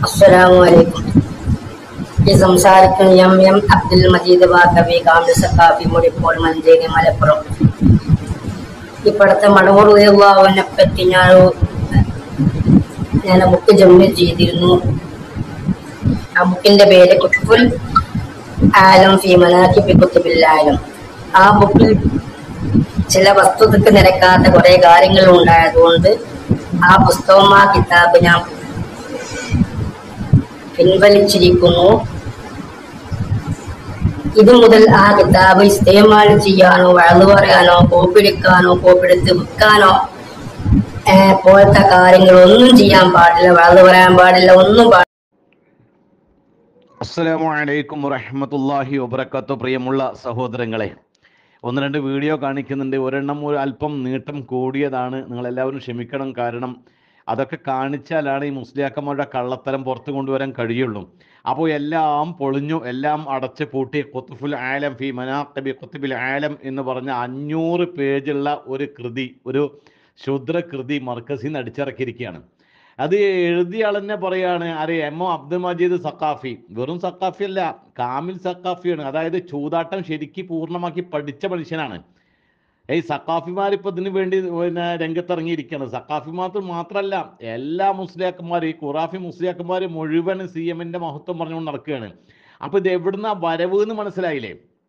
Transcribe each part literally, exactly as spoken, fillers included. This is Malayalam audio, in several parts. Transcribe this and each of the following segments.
അസ്സലാമു ഈ സംസാരിക്കുന്ന എം എം അബ്ദുൽ മജീദ് വാക്കവി കാമിൽ സഖാഫി മുടിപ്പോൾ മഞ്ചേരി മലപ്പുറം. ഇപ്പോഴത്തെ മടവൂർ ഉയർവാവിനെ പറ്റി ഞാൻ ഞാൻ ബുക്ക് ജമ്മു ചെയ്തിരുന്നു. ആ ബുക്കിന്റെ പേര് കുത്തുബുൽ ആലം ഫി മനാഖിബി കുത്തുബിൽ ആലം. ആ ബുക്കിൽ ചില വസ്തുതക്ക് നിരക്കാത്ത കുറെ കാര്യങ്ങൾ ഉണ്ടായതുകൊണ്ട് ആ പുസ്തകം ആ കിതാബ് ഞാൻ പിൻവലിച്ചിരിക്കുന്നു. ഇത് മുതൽ ആ കിതാബ് ഇസ്തേമാൽ ചെയ്യാനോ വഴന്നു പറയാനോ കോപ്പിടിക്കാനോ കോപ്പിടുത്ത് വിൽക്കാനോ പോലത്തെ കാര്യങ്ങളൊന്നും ചെയ്യാൻ പാടില്ല, വഴന്നു പറയാൻ പാടില്ല, ഒന്നും പാടില്ല. അസ്സലാമു അലൈക്കും വറഹ്മത്തുള്ളാഹി വബറകാതുഹു. പ്രിയമുള്ള സഹോദരങ്ങളെ, ഒന്ന് രണ്ട് വീഡിയോ കാണിക്കുന്നുണ്ട്. ഒരെണ്ണം ഒരു അല്പം നീട്ടം കൂടിയതാണ്, നിങ്ങളെല്ലാവരും ക്ഷമിക്കണം. കാരണം അതൊക്കെ കാണിച്ചാലാണ് ഈ മുസ്ലിയാക്കന്മാരുടെ കള്ളത്തരം പുറത്തു കൊണ്ടുവരാൻ കഴിയുള്ളൂ. അപ്പോൾ എല്ലാം പൊളിഞ്ഞു, എല്ലാം അടച്ച് പൂട്ടി. ഖുത്ബുൽ ആലം ഫി മനാഖിബി ഖുത്ബിൽ ആലം എന്ന് പറഞ്ഞ അഞ്ഞൂറ് പേജുള്ള ഒരു കൃതി, ഒരു ശുദ്രകൃതി മർക്കസിൽ നിന്ന് അടിച്ചിറക്കിയിരിക്കുകയാണ്. അത് എഴുതിയ ആൾ തന്നെ പറയാണ്, അരെ എം ഒ അബ്ദുൽ മജീദ് സഖാഫി. വെറും സഖാഫി അല്ല, കാമിൽ സഖാഫിയാണ്. അതായത് ചൂതാട്ടം ശരിക്ക് പൂർണ്ണമാക്കി പഠിച്ച മനുഷ്യനാണ്. ഈ സഖാഫിമാർ ഇപ്പൊ ഇതിനു വേണ്ടി പിന്നെ രംഗത്തിറങ്ങിയിരിക്കുകയാണ്. സഖാഫിമാർ മാത്രമല്ല, എല്ലാ മുസ്ലിയാക്കന്മാരും, ഈ ഖുറാഫി മുസ്ലിയാക്കന്മാർ മുഴുവൻ സി എമ്മിന്റെ മഹത്വം പറഞ്ഞുകൊണ്ട് നടക്കുകയാണ്. അപ്പൊ ഇത് എവിടുന്ന വരവ് എന്ന് മനസ്സിലായില്ലേ?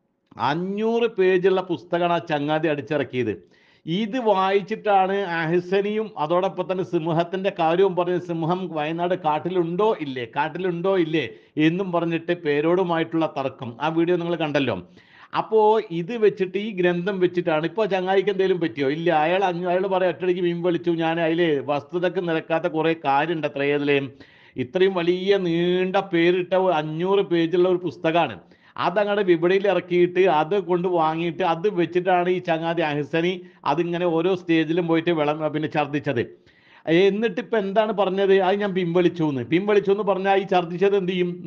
അഞ്ഞൂറ് പേജുള്ള പുസ്തകമാണ് ആ ചങ്ങാതി അടിച്ചിറക്കിയത്. ഇത് വായിച്ചിട്ടാണ് അഹ്സനിയും അതോടൊപ്പം തന്നെ സിംഹത്തിന്റെ കാര്യവും പറഞ്ഞ്, സിംഹം വയനാട് കാട്ടിലുണ്ടോ ഇല്ലേ കാട്ടിലുണ്ടോ ഇല്ലേ എന്നും പറഞ്ഞിട്ട് പേരോടുമായിട്ടുള്ള തർക്കം. ആ വീഡിയോ നിങ്ങൾ കണ്ടല്ലോ. അപ്പോൾ ഇത് വെച്ചിട്ട്, ഈ ഗ്രന്ഥം വെച്ചിട്ടാണ് ഇപ്പോൾ ചങ്ങായിക്ക് എന്തെങ്കിലും പറ്റിയോ? ഇല്ല. അയാൾ അഞ്ഞു അയാൾ പറയാം, ഒറ്റടിക്ക് മീൻ വിളിച്ചു, ഞാൻ അതിലെ വസ്തുതക്ക് നിരക്കാത്ത കുറേ കാര്യമുണ്ട് അത്രയേതിലേ. ഇത്രയും വലിയ നീണ്ട പേരിട്ട അഞ്ഞൂറ് പേജുള്ള ഒരു പുസ്തകമാണ്. അതങ്ങടെ വിപണിയിൽ ഇറക്കിയിട്ട് അത് കൊണ്ട് വാങ്ങിയിട്ട് അത് വെച്ചിട്ടാണ് ഈ ചങ്ങാതി അഹ്സനി അതിങ്ങനെ ഓരോ സ്റ്റേജിലും പോയിട്ട് വെള്ളം പിന്നെ ഛർദ്ദിച്ചത്. എന്നിട്ട് ഇപ്പം എന്താണ് പറഞ്ഞത്? അത് ഞാൻ പിൻവലിച്ചു എന്ന് പിൻവലിച്ചു എന്ന് പറഞ്ഞാൽ ഈ ഛർദ്ദിച്ചത് എന്ത് ചെയ്യും?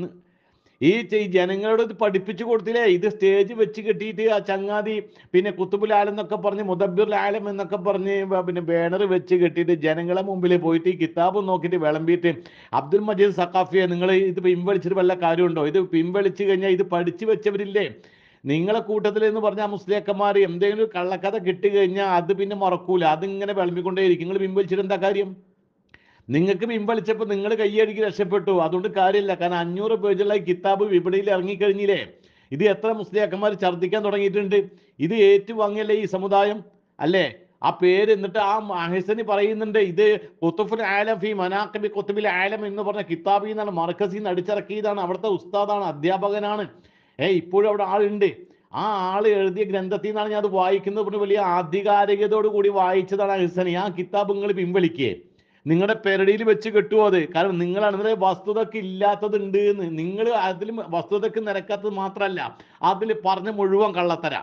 ഈ ജനങ്ങളോട് ഇത് പഠിപ്പിച്ചു കൊടുത്തില്ലേ? ഇത് സ്റ്റേജ് വെച്ച് കെട്ടിയിട്ട് ആ ചങ്ങാതി പിന്നെ കുത്തുബുൽ ആലം എന്നൊക്കെ പറഞ്ഞ്, മുദബ്ബിറുൽ ആലം എന്നൊക്കെ പറഞ്ഞ് പിന്നെ ബാനർ വെച്ച് കെട്ടിയിട്ട് ജനങ്ങളെ മുമ്പിൽ പോയിട്ട് ഈ കിതാബ് നോക്കിയിട്ട് വിളമ്പിയിട്ട്, അബ്ദുൽ മജീദ് സഖാഫിയെ നിങ്ങൾ ഇത് പിൻവലിച്ചിട്ട് വല്ല കാര്യമുണ്ടോ? ഇത് പിൻവലിച്ചു കഴിഞ്ഞാൽ ഇത് പഠിച്ചു വെച്ചവരില്ലേ നിങ്ങളെ കൂട്ടത്തിൽ എന്ന് പറഞ്ഞാൽ മുസ്ലിയാക്കന്മാർ എന്തെങ്കിലും ഒരു കള്ളക്കഥ കിട്ടി കഴിഞ്ഞാൽ അത് പിന്നെ മറക്കൂല, അതിങ്ങനെ വിളമ്പിക്കൊണ്ടേയിരിക്കും. നിങ്ങൾ പിൻവലിച്ചിട്ട് എന്താ കാര്യം? നിങ്ങൾക്ക് പിൻവലിച്ചപ്പോൾ നിങ്ങൾ കൈയടിക്ക് രക്ഷപ്പെട്ടു, അതുകൊണ്ട് കാര്യമില്ല. കാരണം അഞ്ഞൂറ് പേജുള്ള ഈ കിതാബ് വിപണിയിൽ ഇറങ്ങിക്കഴിഞ്ഞില്ലേ? ഇത് എത്ര മുസ്ലിയാക്കന്മാർ ഛർദ്ദിക്കാൻ തുടങ്ങിയിട്ടുണ്ട്. ഇത് ഏറ്റുവാങ്ങിയല്ലേ ഈ സമുദായം അല്ലേ? ആ പേര് എന്നിട്ട് ആ അഹ്സനി പറയുന്നുണ്ട്, ഇത് ഖുത്ബുൽ ആലം ഫി മനാഖിബി ഖുത്ബിൽ ആലം എന്ന് പറഞ്ഞ കിതാബിൽ നിന്നാണ്, മർക്കസിൽ നിന്ന് അടിച്ചിറക്കിയതാണ്. അവിടുത്തെ ഉസ്താദാണ്, അധ്യാപകനാണ്. ഏ ഇപ്പോഴും അവിടെ ആളുണ്ട്. ആ ആള് എഴുതിയ ഗ്രന്ഥത്തിൽ നിന്നാണ് ഞാൻ അത് വായിക്കുന്നത്. വലിയ ആധികാരികതയോട് കൂടി വായിച്ചതാണ് അഹ്സനി. ആ കിതാബ് നിങ്ങൾ പിൻവലിക്കേ? നിങ്ങളുടെ പെരടിയിൽ വെച്ച് കെട്ടുമോ അത്? കാരണം നിങ്ങളാണ് ഇതിലെ വസ്തുതക്ക് ഇല്ലാത്തതുണ്ട് എന്ന്. നിങ്ങൾ അതിലും വസ്തുതക്ക് നിരക്കാത്തത് മാത്രമല്ല, അതിൽ പറഞ്ഞ മുഴുവൻ കള്ളത്തരാ.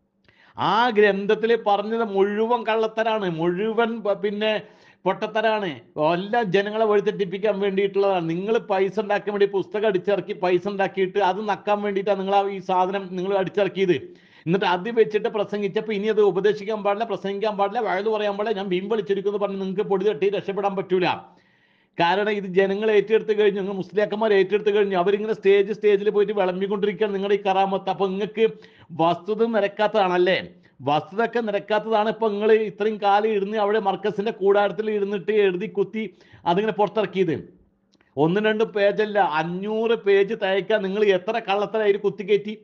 ആ ഗ്രന്ഥത്തിൽ പറഞ്ഞത് മുഴുവൻ കള്ളത്തരാണ്, മുഴുവൻ പിന്നെ പൊട്ടത്തരാണ്. എല്ലാം ജനങ്ങളെ വഴിതെറ്റിപ്പിക്കാൻ വേണ്ടിയിട്ടുള്ളതാണ്. നിങ്ങൾ പൈസ ഉണ്ടാക്കാൻ വേണ്ടി പുസ്തകം അടിച്ചിറക്കി പൈസ ഉണ്ടാക്കിയിട്ട് അത് നക്കാൻ വേണ്ടിയിട്ടാണ് നിങ്ങൾ ഈ സാധനം നിങ്ങൾ അടിച്ചിറക്കിയത്. എന്നിട്ട് അത് വെച്ചിട്ട് പ്രസംഗിച്ചപ്പോൾ ഇനി അത് ഉപദേശിക്കാൻ പാടില്ല, പ്രസംഗിക്കാൻ പാടില്ല, വഴുതു പറയാൻ പാടില്ല, ഞാൻ പിൻവലിച്ചിരിക്കുന്നു പറഞ്ഞ് നിങ്ങൾക്ക് പൊടി തട്ടി രക്ഷപ്പെടാൻ പറ്റൂല. കാരണം ഇത് ജനങ്ങൾ ഏറ്റെടുത്ത് കഴിഞ്ഞു, നിങ്ങൾ മുസ്ലിയാക്കന്മാർ ഏറ്റെടുത്ത് കഴിഞ്ഞു. അവരിങ്ങനെ സ്റ്റേജ് സ്റ്റേജിൽ പോയിട്ട് വിളമ്പിക്കൊണ്ടിരിക്കുകയാണ് നിങ്ങളുടെ ഈ കറാമത്ത്. അപ്പൊ നിങ്ങൾക്ക് വസ്തുത നിരക്കാത്തതാണല്ലേ? വസ്തുതയൊക്കെ നിരക്കാത്തതാണ്. ഇപ്പൊ നിങ്ങൾ ഇത്രയും കാലം ഇരുന്ന് അവിടെ മർക്കസിന്റെ കൂടാരത്തിൽ ഇരുന്നിട്ട് എഴുതി കുത്തി അതിങ്ങനെ പുറത്തിറക്കിയത്. ഒന്നും രണ്ടും പേജല്ല, അഞ്ഞൂറ് പേജ് തയ്ക്കാൻ നിങ്ങൾ എത്ര കള്ളത്തരായി കുത്തിക്കയറ്റി,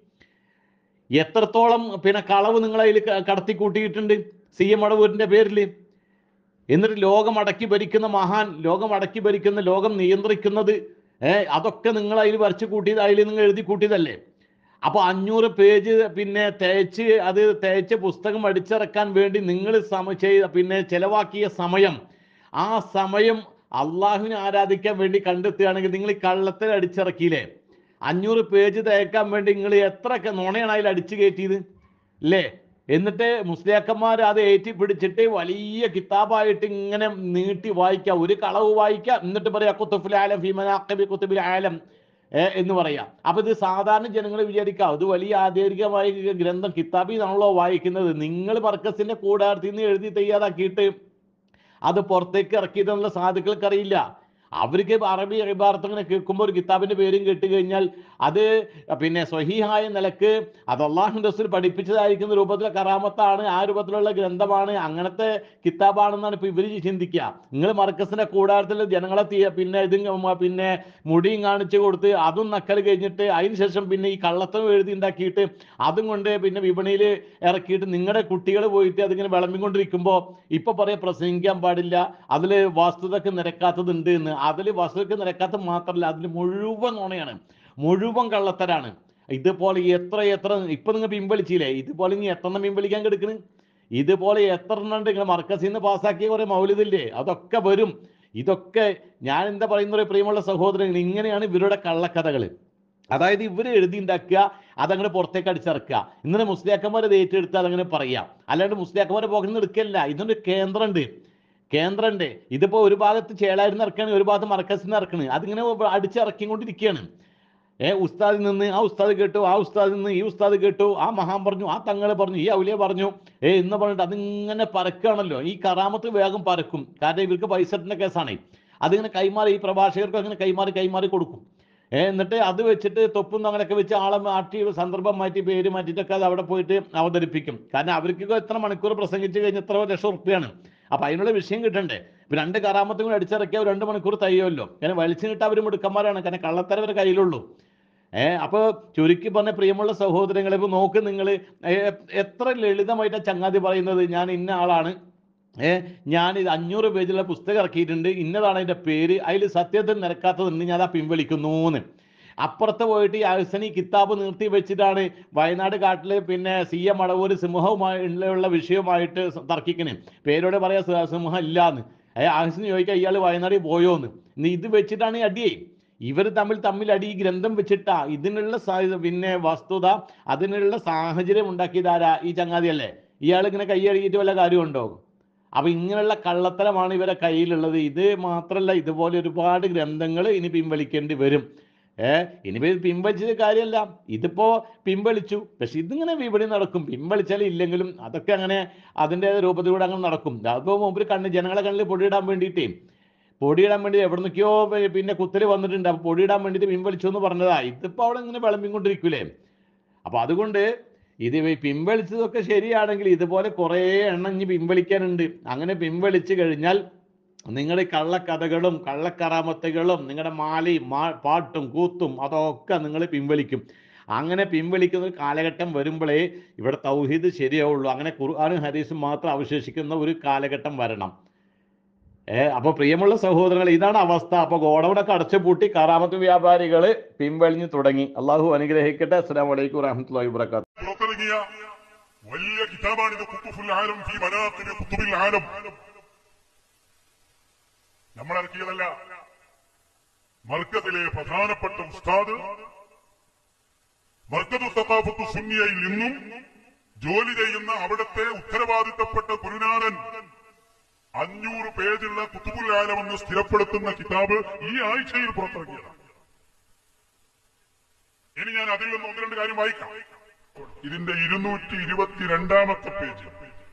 എത്രത്തോളം പിന്നെ കളവ് നിങ്ങൾ അതിൽ കടത്തി കൂട്ടിയിട്ടുണ്ട് സി എം മടവൂരിന്റെ പേരിൽ. എന്നിട്ട് ലോകം അടക്കി ഭരിക്കുന്ന മഹാൻ, ലോകം അടക്കി ഭരിക്കുന്ന, ലോകം നിയന്ത്രിക്കുന്നത്, ഏഹ് അതൊക്കെ നിങ്ങൾ അതിൽ വരച്ചു കൂട്ടിയത്, അതിൽ നിങ്ങൾ എഴുതി കൂട്ടിയതല്ലേ? അപ്പൊ അഞ്ഞൂറ് പേജ് പിന്നെ തേച്ച് അത് തേച്ച് പുസ്തകം അടിച്ചിറക്കാൻ വേണ്ടി നിങ്ങൾ സമ ചെയ്ത പിന്നെ ചെലവാക്കിയ സമയം, ആ സമയം അള്ളാഹുവിനെ ആരാധിക്കാൻ വേണ്ടി കണ്ടെത്തുകയാണെങ്കിൽ നിങ്ങൾ ഈ കള്ളത്തിൽ അടിച്ചിറക്കിയില്ലേ? അഞ്ഞൂറ് പേജ് തേക്കാൻ വേണ്ടി നിങ്ങൾ എത്രയൊക്കെ നുണയാണ് അതിൽ അടിച്ചു കയറ്റിയത് അല്ലേ? എന്നിട്ട് മുസ്ലിയാക്കന്മാർ അത് ഏറ്റി പിടിച്ചിട്ട് വലിയ കിതാബായിട്ട് ഇങ്ങനെ നീട്ടി വായിക്കുക, ഒരു കളവ് വായിക്കുക, എന്നിട്ട് പറയാ ഖുത്ബുൽ ആലം ഫി മനാഖിബി ഖുത്ബിൽ ആലം എന്ന് പറയാം. അപ്പൊ ഇത് സാധാരണ ജനങ്ങൾ വിചാരിക്കാം ഇത് വലിയ ആധികാരികമായ ഗ്രന്ഥം കിതാബിൽ നിന്നാണല്ലോ വായിക്കുന്നത്. നിങ്ങൾ മർക്കസിന്റെ കൂടാരത്തിൽ നിന്ന് എഴുതി തയ്യാറാക്കിയിട്ട് അത് പുറത്തേക്ക് ഇറക്കിയതെന്നുള്ള സാധുക്കൾക്ക് അറിയില്ല. അവർക്ക് അറബി ഇബാറത്ത് ഇങ്ങനെ കേൾക്കുമ്പോൾ ഒരു കിതാബിന്റെ പേരും കേട്ട് കഴിഞ്ഞാൽ അത് പിന്നെ സ്വഹീഹായ നിലക്ക് അത് അള്ളാഹുവിന്റെ റസൂൽ പഠിപ്പിച്ചതായിരിക്കുന്ന രൂപത്തിലെ കറാമത്താണ്, ആ രൂപത്തിലുള്ള ഗ്രന്ഥമാണ്, അങ്ങനത്തെ കിതാബാണെന്നാണ് ഇപ്പൊ ഇവര് ചിന്തിക്കുക. നിങ്ങൾ മർക്കസിന്റെ കൂടാരത്തിൽ ജനങ്ങളെ പിന്നെ ഇത് പിന്നെ മുടിയും കാണിച്ചു കൊടുത്ത് അതും നക്കൽ കഴിഞ്ഞിട്ട് അതിന് ശേഷം പിന്നെ ഈ കള്ളത്തം എഴുതി ഉണ്ടാക്കിയിട്ട് അതും കൊണ്ട് പിന്നെ വിപണിയിൽ ഇറക്കിയിട്ട് നിങ്ങളുടെ കുട്ടികൾ പോയിട്ട് അതിങ്ങനെ വിളമ്പിക്കൊണ്ടിരിക്കുമ്പോൾ ഇപ്പൊ പറയാ പ്രസംഗിക്കാൻ പാടില്ല, അതില് വസ്തുതക്ക് നിരക്കാത്തതുണ്ട് എന്ന്. അതിൽ വസ്തുതക്ക് നിരക്കാത്ത മാത്രമല്ല, അതിൽ മുഴുവൻ നുണയാണ്, മുഴുവൻ കള്ളത്തരാണ്. ഇതുപോലെ എത്ര എത്ര ഇപ്പൊ നിങ്ങൾ പിൻവലിച്ചില്ലേ, ഇതുപോലെ ഇനി എത്ര എണ്ണം പിൻവലിക്കാൻ കിടക്കണ്, ഇതുപോലെ എത്ര എണ്ണം ഉണ്ട്. നിങ്ങൾ മർക്കസിൽ നിന്ന് പാസ്സാക്കിയ കുറെ മൗലിദില്ലേ, അതൊക്കെ വരും. ഇതൊക്കെ ഞാൻ എന്താ പറയുന്ന പ്രിയമുള്ള സഹോദരങ്ങൾ, ഇങ്ങനെയാണ് ഇവരുടെ കള്ളക്കഥകൾ. അതായത് ഇവർ എഴുതി ഉണ്ടാക്കുക, അതങ്ങനെ പുറത്തേക്ക് അടിച്ചിറക്കുക. ഇന്നലെ മുസ്ലിയാക്കന്മാർ ഇത് ഏറ്റെടുത്ത് അതങ്ങനെ പറയാം. അല്ലാണ്ട് മുസ്ലിയാക്കന്മാരെ പോകണമെന്ന് എടുക്കല്ല. ഇതിനൊരു കേന്ദ്രമുണ്ട്, കേന്ദ്രമുണ്ട്. ഇതിപ്പോ ഒരു ഭാഗത്ത് ചേളായിരുന്നു ഇറക്കുകയാണ്, ഒരു ഭാഗത്ത് മർക്കസിൽ നിന്ന് ഇറക്കണ്. അതിങ്ങനെ അടിച്ചിറക്കിക്കൊണ്ടിരിക്കുകയാണ്. ഏഹ് ഉസ്താദിൽ നിന്ന് ആ ഉസ്താദ് കേട്ടു, ആ ഉസ്താദിൽ നിന്ന് ഈ ഉസ്താദ് കേട്ടു, ആ മഹാൻ പറഞ്ഞു, ആ തങ്ങളെ പറഞ്ഞു, ഈ ഔലിയ പറഞ്ഞു, ഏ എന്ന് പറഞ്ഞിട്ട് അതിങ്ങനെ പരക്കുകയാണല്ലോ. ഈ കറാമത്ത് വേഗം പരക്കും, കാരണം ഇവർക്ക് പൈസ ഇട്ടുന്ന കേസാണ്. അതിങ്ങനെ കൈമാറി, ഈ പ്രഭാഷകർക്ക് അങ്ങനെ കൈമാറി കൈമാറി കൊടുക്കും. എന്നിട്ട് അത് വെച്ചിട്ട് തൊപ്പും അങ്ങനെയൊക്കെ വെച്ച് ആളെ മാറ്റി സന്ദർഭം മാറ്റി പേര് മാറ്റിയിട്ടൊക്കെ അത് അവിടെ പോയിട്ട് അവതരിപ്പിക്കും. കാരണം അവർക്ക് എത്ര മണിക്കൂർ പ്രസംഗിച്ച് കഴിഞ്ഞ് എത്ര ലക്ഷം ഉറുപ്പിയാണ്. അപ്പൊ അതിനുള്ള വിഷയം കിട്ടണ്ടേ. ഇപ്പൊ രണ്ട് കറാമത്തും കൂടി അടിച്ചിറക്കിയാൽ രണ്ട് മണിക്കൂർ തയ്യുമല്ലോ. കാരണം വലിച്ചു കിട്ടാൻ അവർ മിടുക്കന്മാരാണ്, കാരണം കള്ളത്തരം അവരുടെ കയ്യിലുള്ളൂ. ഏഹ് അപ്പൊ ചുരുക്കി പറഞ്ഞ പ്രിയമുള്ള സഹോദരങ്ങളെ, ഇപ്പൊ നോക്ക് നിങ്ങൾ എത്ര ലളിതമായിട്ടാണ് ചങ്ങാതി പറയുന്നത്. ഞാൻ ഇന്ന ആളാണ്, ഏഹ് ഞാൻ ഇത് അഞ്ഞൂറ് പേജുള്ള പുസ്തകം ഇറക്കിയിട്ടുണ്ട്, ഇന്നതാണ് അതിന്റെ പേര്, അതിൽ സത്യത്തിൽ നിരക്കാത്തതുണ്ട്, ഞാൻ ആ പിൻവലിക്കുന്നു. അപ്പുറത്ത് പോയിട്ട് ഈ അഹ്സനി കിതാബ് നിർത്തി വെച്ചിട്ടാണ് വയനാട് കാട്ടില് പിന്നെ സി എം മടവൂർ സിംഹവുമായുള്ള വിഷയവുമായിട്ട് തർക്കിക്കണേ. പേരോടെ പറയാ സിംഹം ഇല്ലാന്ന്. ഏഹ് അഹ്സനി ചോദിക്കുക ഇയാൾ വയനാടിൽ പോയോന്ന്. ഇനി ഇത് വെച്ചിട്ടാണ് ഈ അടിയേ. ഇവർ തമ്മിൽ തമ്മിൽ അടി ഈ ഗ്രന്ഥം വെച്ചിട്ടാ. ഇതിനുള്ള പിന്നെ വസ്തുത, അതിനുള്ള സാഹചര്യം ഉണ്ടാക്കിയതാരാ? ഈ ചങ്ങാതിയല്ലേ. ഇയാൾ ഇങ്ങനെ കൈയടിയിട്ട് വല്ല കാര്യമുണ്ടോ? അപ്പൊ ഇങ്ങനെയുള്ള കള്ളത്തരമാണ് ഇവരെ കയ്യിലുള്ളത്. ഇത് മാത്രല്ല, ഇതുപോലെ ഒരുപാട് ഗ്രന്ഥങ്ങൾ ഇനി പിൻവലിക്കേണ്ടി വരും. ഏഹ് ഇനി പിൻവലിച്ചത് കാര്യമല്ല, ഇതിപ്പോ പിൻവലിച്ചു, പക്ഷെ ഇതിങ്ങനെ വിപണി നടക്കും. പിൻവലിച്ചാലും ഇല്ലെങ്കിലും അതൊക്കെ അങ്ങനെ അതിൻ്റെ രൂപത്തിലൂടെ അങ്ങനെ നടക്കും. അതിപ്പോ മുമ്പിൽ കണ്ണ് ജനങ്ങളെ കണ്ണിൽ പൊടിയിടാൻ വേണ്ടിയിട്ടേ പൊടിയിടാൻ വേണ്ടി എവിടെ നിൽക്കോ പിന്നെ കുത്തല് വന്നിട്ടുണ്ട്. അപ്പൊ പൊടിയിടാൻ വേണ്ടിയിട്ട് പിൻവലിച്ചു എന്ന് പറഞ്ഞതാ. ഇതിപ്പോ അവിടെ ഇങ്ങനെ വിളമ്പിക്കൊണ്ടിരിക്കൂലേ. അപ്പൊ അതുകൊണ്ട് ഇത് പിൻവലിച്ചതൊക്കെ ശരിയാണെങ്കിൽ ഇതുപോലെ കുറേ എണ്ണം ഇനി പിൻവലിക്കാനുണ്ട്. അങ്ങനെ പിൻവലിച്ചു കഴിഞ്ഞാൽ നിങ്ങളുടെ കള്ളക്കഥകളും കള്ളക്കറാമത്തുകളും നിങ്ങളുടെ മാലയും പാട്ടും കൂത്തും അതൊക്കെ നിങ്ങൾ പിൻവലിക്കും. അങ്ങനെ പിൻവലിക്കുന്ന ഒരു കാലഘട്ടം വരുമ്പോഴേ ഇവിടെ തൗഹീദ് ശരിയാവുള്ളൂ. അങ്ങനെ ഖുർആനും ഹദീസും മാത്രം അവശേഷിക്കുന്ന ഒരു കാലഘട്ടം വരണം. ഏഹ് അപ്പൊ പ്രിയമുള്ള സഹോദരങ്ങൾ, ഇതാണ് അവസ്ഥ. അപ്പൊ ഗോഡൗണൊക്കെ അടച്ചുപൂട്ടി കറാമത്ത് വ്യാപാരികൾ പിൻവലിഞ്ഞു തുടങ്ങി. അള്ളാഹു അനുഗ്രഹിക്കട്ടെ. അസ്സലാമു അലൈക്കും വറഹ്മത്തുള്ളാഹി വബറകാതുഹു. വലിയ കിതാബാണിത്, ഖുതുബുൽ ആലം ഫീ മനാഖിബ് ഖുതുബിൽ ആലം. നമ്മളിറക്കിയതല്ല. മർക്കസിലെ പ്രധാനപ്പെട്ട ഉസ്താദ് മർക്കദു സഖാഫത്തു സുന്നിയയിൽ നിന്നും ജോലി ചെയ്യുന്ന അവിടുത്തെ ഉത്തരവാദിത്തപ്പെട്ട ഗുരുനാഥൻ അഞ്ഞൂറ് പേജുള്ള ഖുതുബുൽ ആലം എന്ന് സ്ഥിരപ്പെടുത്തുന്ന കിതാബ് ഈ ആഴ്ചയിൽ പുറത്തിറക്കിയതാണ്. ഇനി ഞാൻ അതിൽ നിന്ന് ഒന്ന് രണ്ട് കാര്യം വായിക്കാം. ഇതിന്റെ ഇരുന്നൂറ്റി ഇരുപത്തിരണ്ടാമത്തെ പേജ്.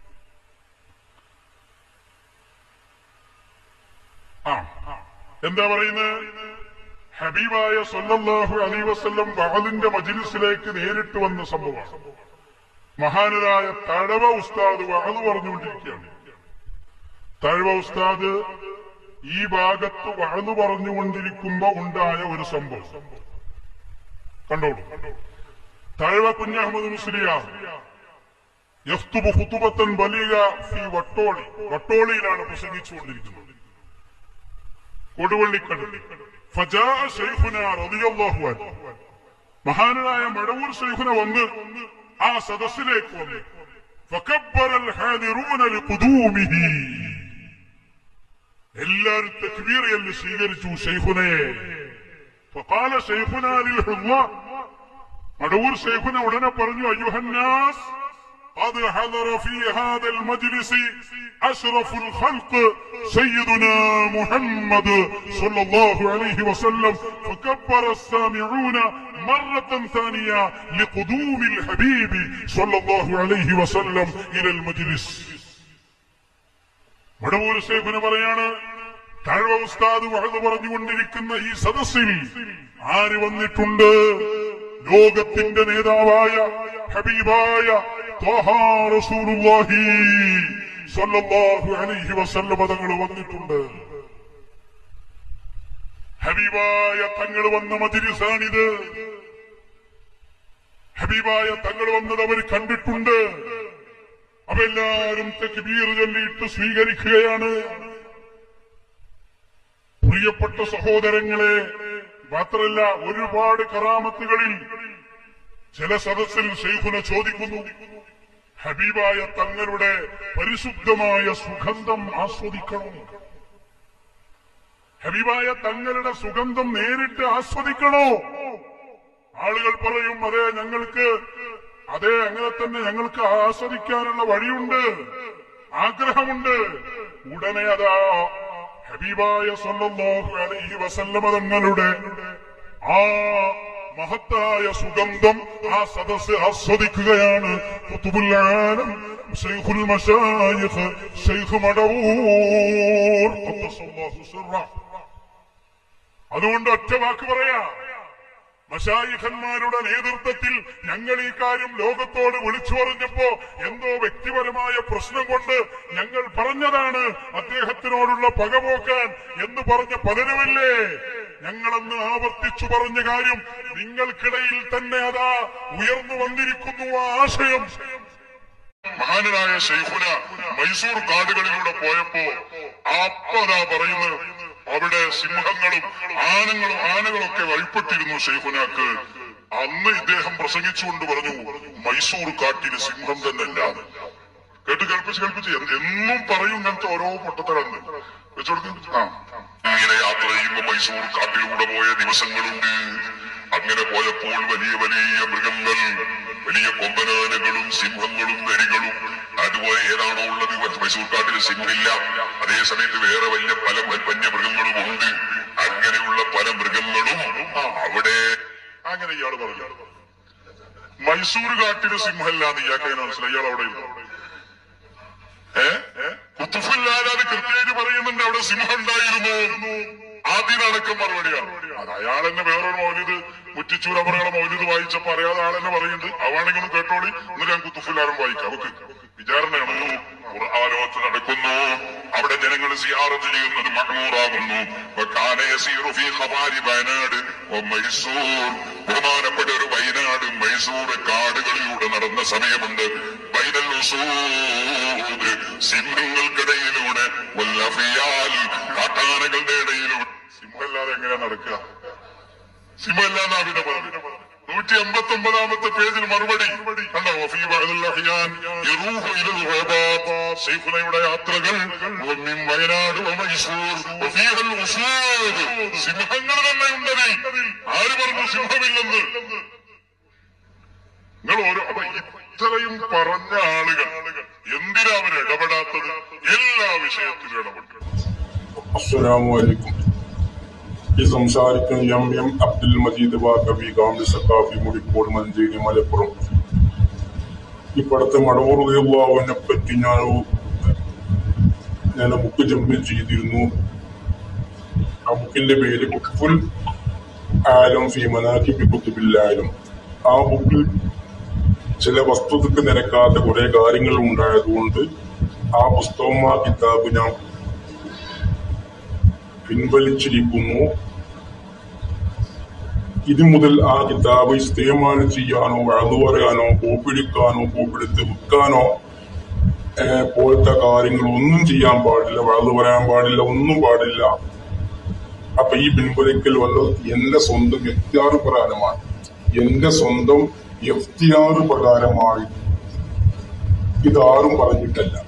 ആ എന്താ പറയുന്നത്? ഹബീബായ സല്ലല്ലാഹു അലൈഹി വസല്ലം വഅദിന്റെ മജ്ലിസിലേക്ക് നേരിട്ട് വന്ന സംഭവമാണ്. മഹാനരായ തഴവ ഉസ്താദ് വഅദ് പറഞ്ഞുകൊണ്ടിരിക്കുകയാണ്. തഴവ ഉസ്താദ് ഈ ഭാഗത്ത് വഅദ് പറഞ്ഞുകൊണ്ടിരിക്കുമ്പോ ഉണ്ടായ ഒരു സംഭവം കണ്ടോളൂ. തഴവ കുഞ്ഞഹമ്മദ് മുസ്ലിയാർ യഖ്തുബു ഖുതുബത്തൻ ബലീഗ ഫീ വട്ടോളി. വട്ടോളിയിലാണ് പ്രസംഗിച്ചുകൊണ്ടിരിക്കുന്നത്, കൊടുവള്ളിക്കടലിൽ. ഫജാഅ ശൈഖുനാ റളിയല്ലാഹു അൻഹു. മഹാനായ മടവൂർ ശൈഖുന വന്ന് ആ സദസ്സിലേക്ക് വന്നു. ഫകബ്ബറൽ ഹാദിറൂന ലിഖുദൂമിഹി. എല്ലാവരും തക്ബീർ ചൊല്ലി സ്വീകരിച്ചു ശൈഖുനയെ. ഫഖാല ശൈഖുനാ ലിൽ ഹുദ്ദാ. മടവൂർ ശൈഖുന ഉടനെ പറഞ്ഞു, അയ്യുഹന്നാസ് قد حضر في هذا المجلس أشرف الخلق سيدنا محمد صلى الله عليه وسلم. فكبر السامعون مرة ثانية لقدوم الحبيب صلى الله عليه وسلم إلى المجلس. മടവൂർ ശൈഖുന പറയാണ്, തഴവ ഉസ്താദ് വഅദ് പറഞ്ഞുകൊണ്ടിരിക്കുന്ന ഈ സദസ്സിൽ ആര് വന്നിട്ടുണ്ട്? ലോകത്തിന്റെ നേതാവായ ഹബീബായ ത്വഹ റസൂലുള്ളാഹി സ്വല്ലല്ലാഹു അലൈഹി വസല്ലം തങ്ങൾ വന്നിട്ടുണ്ട്. ഹബീബായ തങ്ങൾ വന്ന മജ്‌ലിസാണിത്. ഹബീബായ തങ്ങൾ വന്നത് അവർ കണ്ടിട്ടുണ്ട്. അവരെല്ലാരും തക്ബീർ ചൊല്ലിയിട്ട് സ്വീകരിക്കുകയാണ്. പ്രിയപ്പെട്ട സഹോദരങ്ങളെ, മാത്രല്ല ഒരുപാട് കറാമത്തുകളിൽ ചില സദസ്സിൽ ശൈഖുന ചോദിക്കുന്നു, ഹബീബായ തങ്ങളുടെ പരിശുദ്ധമായ സുഗന്ധം ആസ്വദിക്കണം, ഹബീബായ തങ്ങളുടെ സുഗന്ധം നേരിട്ട് ആസ്വദിക്കണോ? ആളുകൾ പറയും, അതെ ഞങ്ങൾക്ക് അതെ അങ്ങനെ തന്നെ ഞങ്ങൾക്ക് ആസ്വദിക്കാനുള്ള വഴിയുണ്ട്, ആഗ്രഹമുണ്ട്. ഉടനെ അതാ ഹബീബായ സല്ലല്ലാഹു അലൈഹി വസല്ലമ തങ്ങളുടെ ആ മഹത്തായ സുഗന്ധം ആ സദസ്സ് ആസ്വദിക്കുകയാണ്. ഖുതുബുൽ ആലം ശൈഖുൽ മശായിഖ് ശൈഖ് മടവൂർ ഖദ്ദസല്ലാഹു സിറ. അതുകൊണ്ട് ഒറ്റ വാക്ക് പറയാ, മശായിഖന്മാരുടെ നേതൃത്വത്തിൽ ഞങ്ങൾ ഈ കാര്യം ലോകത്തോട് വിളിച്ചു പറഞ്ഞപ്പോ എന്തോ വ്യക്തിപരമായ പ്രശ്നം കൊണ്ട് ഞങ്ങൾ പറഞ്ഞതാണ് അദ്ദേഹത്തിനോടുള്ള പകപോക്കാൻ എന്ന് പറഞ്ഞ പലരുമില്ലേ? ഞങ്ങളന്ന് ആവർത്തിച്ചു പറഞ്ഞ കാര്യം നിങ്ങൾക്കിടയിൽ തന്നെ അതാ ഉയർന്നു വന്നിരിക്കുന്നു ആ ആശയം. മഹാനായ ശൈഖുന മൈസൂർ കാടുകളിലൂടെ പോയപ്പോ അപ്പതാ പറയുന്നത്, അവിടെ സിംഹങ്ങളും ആനകളും ആനകളൊക്കെ വഴിപ്പെട്ടിരുന്നു ശൈഖുനാക്ക്. അന്ന് ഇദ്ദേഹം പ്രസംഗിച്ചുകൊണ്ട് പറഞ്ഞു, മൈസൂർ കാട്ടിന് സിംഹം തന്നെ അല്ലാതെ. കേട്ട് കേൾപ്പിച്ച് കേൾപ്പിച്ച് എന്നും പറയും ഇങ്ങനത്തെ ഓരോ പൊട്ടത്തരന്ന് വെച്ചുകൊടുക്കും. ആ ഇങ്ങനെ യാത്ര ചെയ്യുമ്പോ മൈസൂർ കാട്ടിലൂടെ പോയ ദിവസങ്ങളുണ്ട്. അങ്ങനെ പോയപ്പോൾ വലിയ വലിയ മൃഗങ്ങൾ, വലിയ കൊമ്പനാനകളും സിംഹങ്ങളും നരികളും, അതുപോലെ ഏതാണോ ഉള്ളത് മൈസൂർ കാട്ടിൽ സിംഹമില്ല, അതേ സമയത്ത് വേറെ വലിയ പല വന്യമൃഗങ്ങളും ഉണ്ട്. അങ്ങനെയുള്ള പല മൃഗങ്ങളും അവിടെ. അങ്ങനെ ഇയാൾ പറഞ്ഞു, മൈസൂർ കാട്ടിന് സിംഹമില്ലാന്ന് ഇയാൾക്ക് മനസ്സിലായി. ഇയാൾ അവിടെ ഏഹ് കുത്തുഫില്ലാതെ കൃത്യമായിട്ട് പറയുന്നുണ്ട് അവിടെ സിംഹം ഉണ്ടായിരുന്നു. ആദ്യനടക്കം മറുപടിയാണ്. അത് അയാൾ തന്നെ വേറൊരു മൗലിദ് മുറ്റിച്ചൂരമറകളെ മൗലിദ് വായിച്ചപ്പോ അറിയാതെ ആളെന്നെ പറയുന്നുണ്ട്. അവണെങ്കിലും കേട്ടോളി, എന്നിട്ട് ഞാൻ കുത്തുഫില്ലാരും വായിക്കാം. അവക്ക് വിചാരണയാണ്. ഖുർആനോത്ത് നടക്കുന്നു, അവിടെ ജനങ്ങൾ സിയാറത്ത് ചെയ്യുന്നത് മഅ്മൂറാകുന്നു. വയനാട് മൈസൂർ, ബഹുമാനപ്പെട്ട ഒരു വയനാട് മൈസൂർ കാടുകളിലൂടെ നടന്ന സമയമുണ്ട്. ബൈനൽ ഉസൂദ്, സിംഹങ്ങൾക്കിടയിലൂടെ, വല്ലഫിയാൽ, കാട്ടാനകളുടെ ഇടയിലൂടെ. സിംഹമല്ലാതെ എങ്ങനെയാ നടക്കുക? സിംഹമല്ലാന്നാ പിന്നെ പറഞ്ഞു. നൂറ്റി എൺപത്തി ഒമ്പതാമത്തെ പേജിൽ മറുപടി കണ്ടോ? ശൈഖുനയുടെ യാത്രകൾ വയനാട് മൈസൂർ, സിംഹങ്ങൾ തന്നെ ഉണ്ടതിൽ. ആര് പറഞ്ഞു സിംഹമില്ലെന്ന്? നിങ്ങൾ ഓരോ ഇത്രയും പറഞ്ഞ ആളുകൾ എന്തിനാ അവർ ഇടപെടാത്തത്? എല്ലാ വിഷയത്തിലും ഇടപെട്ടു. അസ്സലാമു അലൈക്കും. ഈ സംസാരിക്കുന്ന എം എം അബ്ദുൽ മജീദ് വാക്കബി ഗാന്ധി സഖാഫി മുടിക്കോട് മഞ്ചേരി മലപ്പുറം. ഈ പടത്തെ മടവൂർ റളിയല്ലാഹുവിനെ പറ്റി ഞാൻ ഞാൻ ബുക്ക് ജമ്മിൽ ചെയ്തിരുന്നു. ആ ബുക്കിന്റെ പേര് ഖുത്ബുൽ ആലം ഫീ മനാഖിബി ഖുത്ബിൽ ആലം. ആ ബുക്കിൽ ചില വസ്തുതക്ക് നിരക്കാത്ത കുറെ കാര്യങ്ങൾ ഉണ്ടായതുകൊണ്ട് ആ പുസ്തകം ആ കിതാബ് ഞാൻ പിൻവലിച്ചിരിക്കുന്നു. ഇതു മുതൽ ആ കിതാബ് ഇസ്തിഅമാൽ ചെയ്യാനോ വഅദ് പറയാനോ കോപ്പിടിക്കാനോ കോപ്പിടുത്ത് വിൽക്കാനോ പോലത്തെ കാര്യങ്ങൾ ഒന്നും ചെയ്യാൻ പാടില്ല, വഅദ് പറയാൻ പാടില്ല, ഒന്നും പാടില്ല. അപ്പൊ ഈ പിൻവലിക്കൽ വന്നത് എന്റെ സ്വന്തം ഇഖ്തിയാർ പ്രകാരമാണ്. എന്റെ സ്വന്തം ഇഖ്തിയാർ പ്രകാരമായി, ഇതാരും പറഞ്ഞിട്ടല്ല.